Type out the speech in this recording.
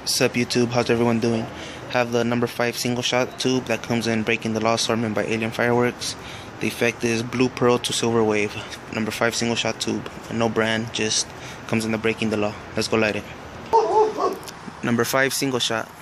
Sup YouTube, how's everyone doing? Have the number 5 single shot tube that comes in Breaking the Law assortment by Alien Fireworks. The effect is blue pearl to silver wave. Number 5 single shot tube. No brand, just comes in the Breaking the Law. Let's go light it. Number 5 single shot.